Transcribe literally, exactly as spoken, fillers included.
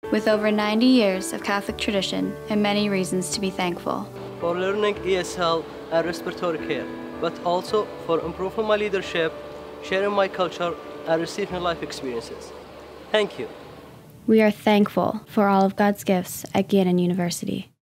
with over ninety years of Catholic tradition and many reasons to be thankful. For learning E S L and respiratory care, but also for improving my leadership, sharing my culture, and receiving life experiences. Thank you. We are thankful for all of God's gifts at Gannon University.